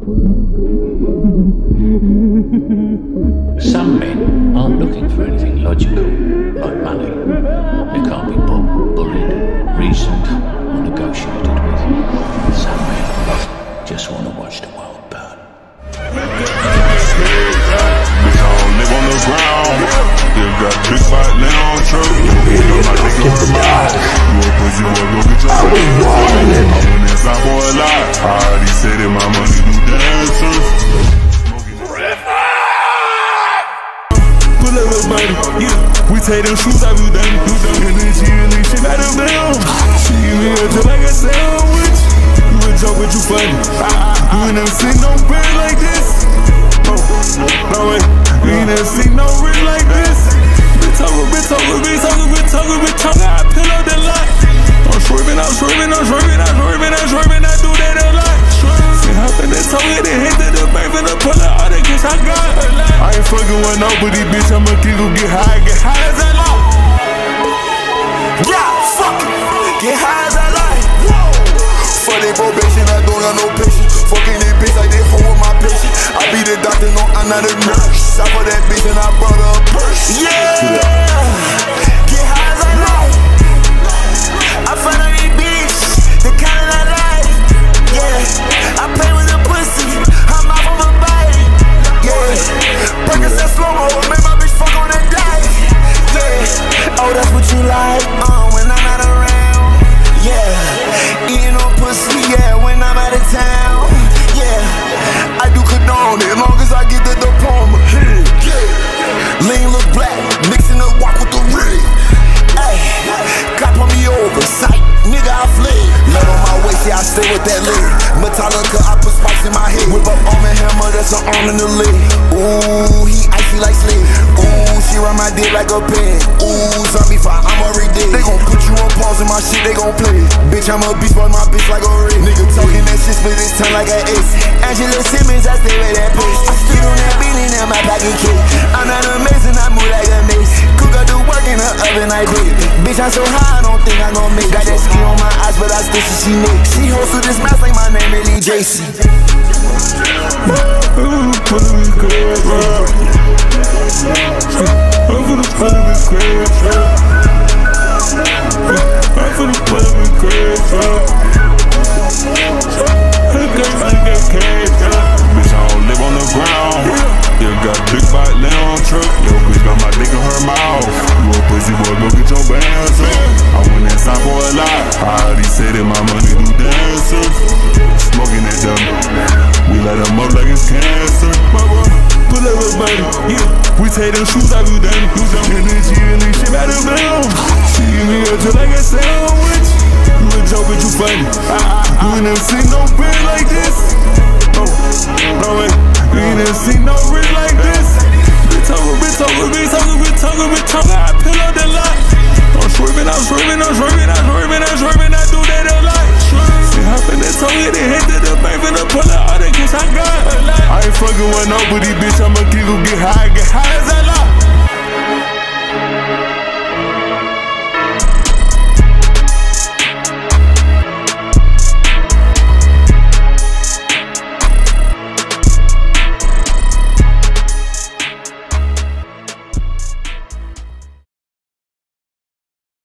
Some men aren't looking for anything logical, like money. They can't be bought, bullied, reasoned, or negotiated with. Some men just want to watch the world burn. Bitch, I don't live on the ground. Still got big fight down, true. You know my nigga for mine. You a pussy boy, go get your food. I went inside for a lot. I already said it, my money do dancers. Pull up with money, yeah. We take them shoes off, you done. And then she really shit out of them. She give me a tip like a sandwich. You a joke, but you funny. You ain't never seen no bread like this. No way. You ain't never seen no rich like this. Bitch talkin', I pill up the lot. I'm swerving, I do that a lot. See how finna talk it and hit to the bank, finna pull out all the cash I got. I ain't fucking with nobody, bitch, I'ma keep gon' get high as I like. Yeah, fuck it, get high as I like. For they probation, I don't got no patience. Fucking they bitch like they hold with my patient. I be the doctor, no, I'm not a nurse. I for that bitch and I brought her a purse. Yeah, get high as I like. I find out these bitch, the kind I like. Yeah, I play with the pussy, I'm out of a bite. Yeah, Percocet slow-mo, make my bitch fuck on that diet. Yeah, oh that's what you like, when I'm not around. Yeah, eating on pussy, yeah, when I'm out of town. Yeah, I do condone it, as long as I get the diploma. Yeah, lean look black, mixing the walk with the rig. Ay, cop on me over, sight, nigga I fled. Let on my waist, yeah I stay with that leg. Metallica, I put spikes in my head. Whip up arm and hammer, that's an arm in the leg. Ooh, he icy like sled. Ooh, she ride my dick like a pen. Ooh, zombie fire, I'm already dead. They gon' put you on pause and my shit, they gon' play. Bitch, I'm a beast, but my bitch like a red. Nigga talking that shit, split his tongue like an ace. Angela Simmons, I stay with that bitch. I stood on that beanie, now my pocket cake. I'm not amazing, I move like a mace. Cook up the work in the oven, I bake. Bitch, I'm so high, I don't think I'm gon' make. Got that ski on my eyes, but I still see she make. She holds to this mask like my name really JC. Bitch, I don't live on the ground. Still got big bite down truck. Yo, bitch got my dick in her mouth. You a pussy boy, go get your bands up. I went inside for a lot. I already said it, my money do dancers. Smoking that dumb. We light them up like it's cancer. Pull up with money, yeah. We take them shoes off, you done. And then she really shit out of them. She give me a tip like a sandwich. You a joke, but you funny. You ain't never seen no bread like this. No way. You ain't never seen no rich like this. Bitch talkin', I pill up the lot. I'm swerving, I do that a lot. See how finna talk it and hit to the bank, finna pull out all the cash I got. I ain't fucking with nobody, bitch, I'ma keep gon' get high as I